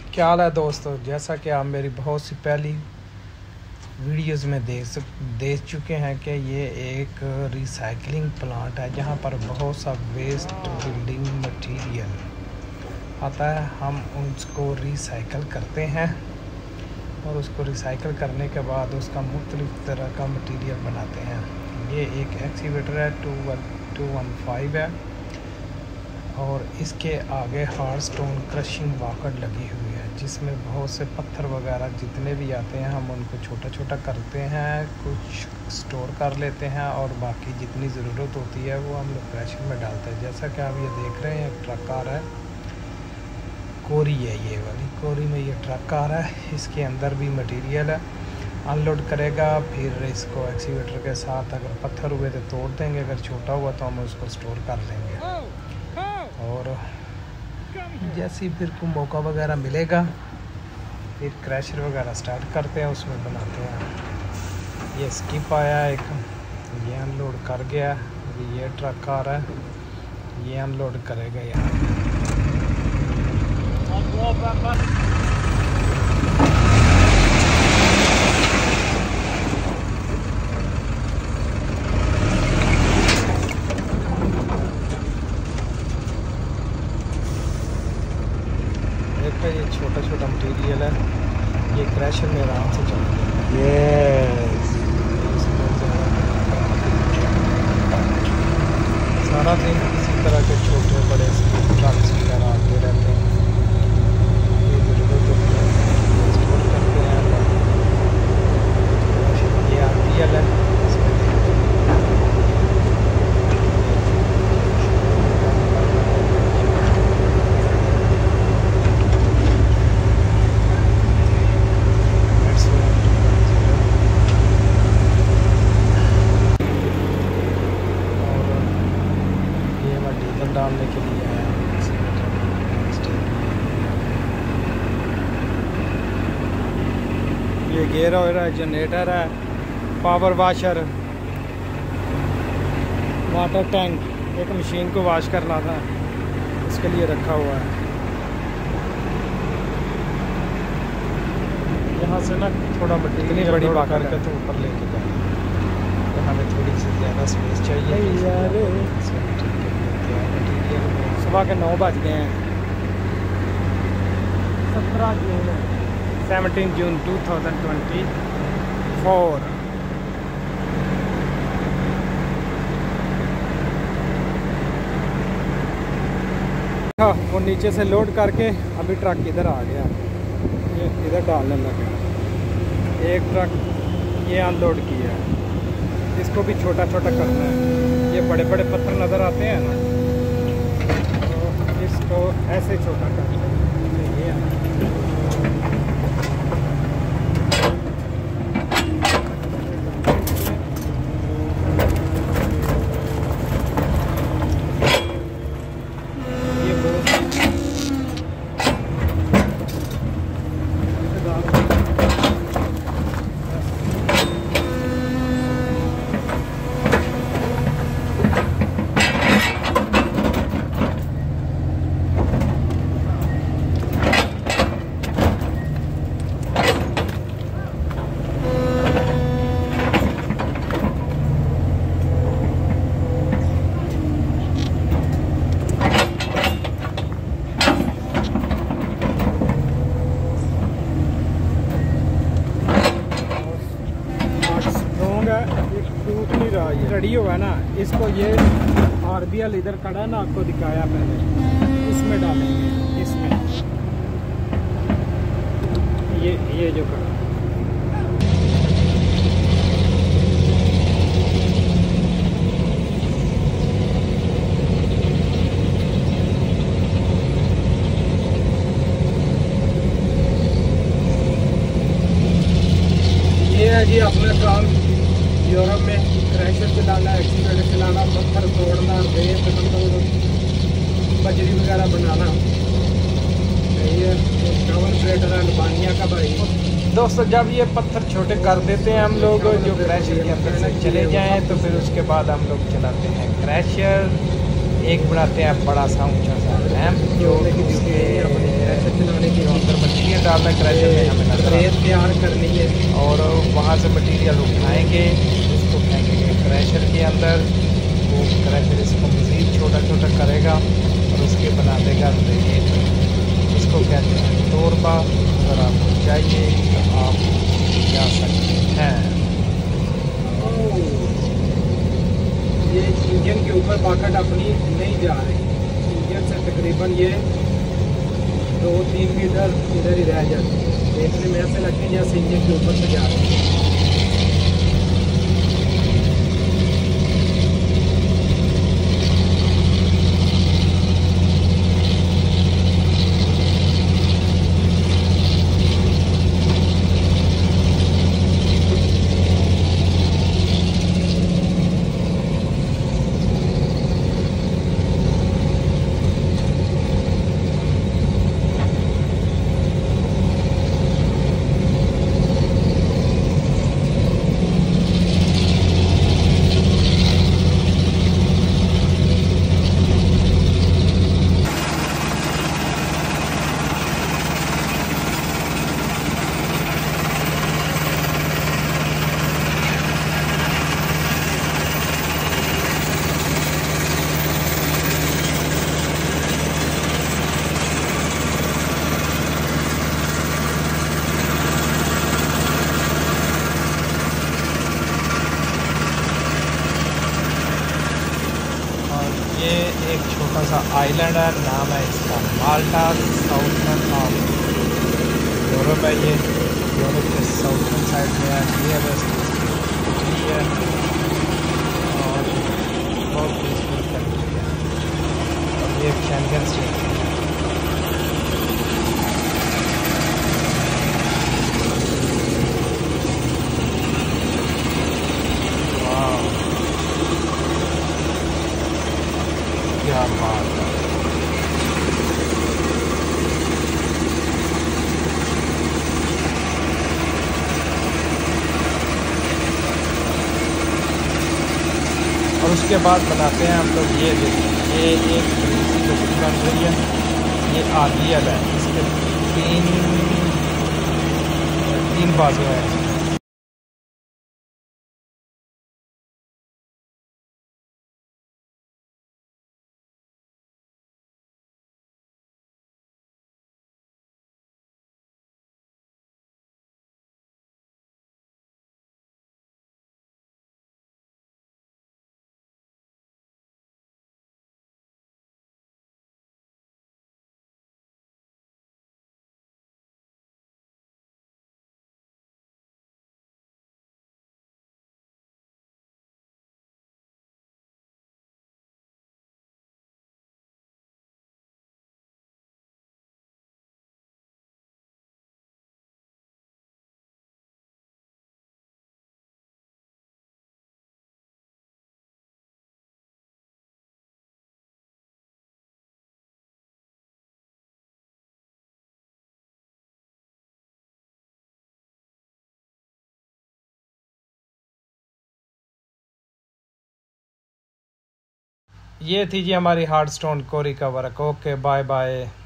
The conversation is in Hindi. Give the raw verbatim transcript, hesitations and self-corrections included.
क्या हाल है दोस्तों। जैसा कि आप मेरी बहुत सी पहली वीडियोस में देख सक देख चुके हैं कि ये एक रिसाइकलिंग प्लांट है जहाँ पर बहुत सा वेस्ट बिल्डिंग मटेरियल आता है। हम उसको रिसाइकल करते हैं और उसको रिसाइकल करने के बाद उसका मुख्तलिफ तरह का मटेरियल बनाते हैं। ये एक एक्सीवेटर है two one two one five है और इसके आगे हार्ड स्टोन क्रशिंग वाकड़ लगी हुई है जिसमें बहुत से पत्थर वगैरह जितने भी आते हैं हम उनको छोटा छोटा करते हैं, कुछ स्टोर कर लेते हैं और बाकी जितनी ज़रूरत होती है वो हम लोग क्रशर में डालते हैं। जैसा कि आप ये देख रहे हैं, एक ट्रक आ रहा है, कोरी है ये वाली, कोरी में ये ट्रक आ रहा है। इसके अंदर भी मटेरियल है, अनलोड करेगा, फिर इसको एक्सीवेटर के साथ अगर पत्थर हुए तो तोड़ देंगे, अगर छोटा हुआ तो हम उसको स्टोर कर लेंगे। और जैसे फिर को मौका वगैरह मिलेगा फिर क्रैशर वगैरह स्टार्ट करते हैं, उसमें बनाते हैं। ये स्किप आया एक, ये अनलोड कर गया, ये ट्रक आ रहा है, ये अनलोड करेगा यार। देखा ये छोटा छोटा मटेरियल है, ये क्रैशर में आराम से चल गया। यस, सारा दिन इसी तरह के छोटे बड़े ट्रक्स वगैरह आते रहते हैं, ये ज़रूरत होती है स्टोर करते हैं। ये आर है, डालने के लिए है। ये गेयर ऑयल है, जनरेटर है, पावर वाशर, वाटर टैंक, एक मशीन को वॉश करना था इसके लिए रखा हुआ है। यहाँ से ना थोड़ा मटेरियल बड़ी पा करके तो ऊपर लेके जाए, तो हमें थोड़ी सी ज़्यादा स्पेस चाहिए यार। सुबह के नौ बज गए हैं, सत्रह जून seventeen June two thousand twenty four. हाँ, वो नीचे से लोड करके अभी ट्रक इधर आ गया, ये इधर डालने लगा। एक ट्रक ये अनलोड किया है, इसको भी छोटा छोटा करना है। ये बड़े बड़े पत्थर नज़र आते हैं ना, इसको ऐसे छोटा कर लेंगे। ये टूट नहीं रहा, ये रेडी होगा ना, इसको ये आरबीएल इधर खड़ा है ना, आपको दिखाया पहले, इसमें डालेंगे, इसमें ये ये जो खड़ा ये है जी अपना काम। यूरोप में क्रैशर चलाना, एक्सीवेटर चलाना, पत्थर तोड़ना, रेत बजरी वगैरह बनाना, ये कवर ट्रेडर अल्बानिया का भाई। दोस्तों जब ये पत्थर छोटे कर देते हैं हम लोग, जो क्रैशर के अंदर से चले जाएं, तो फिर उसके बाद हम लोग चलाते हैं क्रैशर। एक बनाते हैं बड़ा सा ऊंचा सा रैंप जो इसके क्रैशर चलाने के अंदर डालना क्रैशर में हमें नजर रेत तैयार करनी है और वहाँ से मटेरियल उठाएंगे, उसको फेंकेंगे क्रैशर के अंदर। वो क्रैशर इसको मज़ीद छोटा छोटा करेगा और उसके बना देगा रेत। इसको कहते हैं तोरबा। अगर आपको चाहिए तो आप जा सकते हैं। ये इंजन के ऊपर पॉकेट अपनी नहीं जा रही, इंजन से तकरीबन ये दो तीन मीटर इधर ही रह जाती है। देखने में ऐसे लगते हैं जैसे इंजन के ऊपर से जा रही है। ये एक छोटा सा आइलैंड है, नाम है इसका माल्टा। साउथर्न ऑफ यूरोप है ये, यूरोप के साउथर्न साइड में है। नियरेस्ट इटली है और बहुत पीसफुल कंट्री है और ये शेंगन स्टेट है। क्या बात है। और उसके बाद बनाते हैं हम लोग ये देखिए, ये एक लोकेशन बन रही है, ये आदियल है। इसके तीन तीन बाजू हैं। ये थी जी हमारी हार्ड स्टोन कोरी का वर्क। Okay, bye bye.